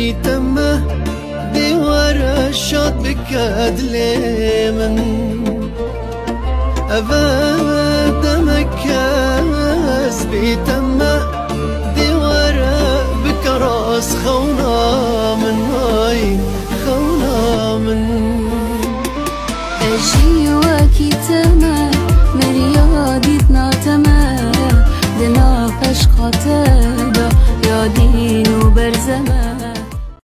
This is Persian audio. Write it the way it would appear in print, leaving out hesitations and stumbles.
تمه دي ورا الشوط بكاد ليمن أبدا مكاس بيتم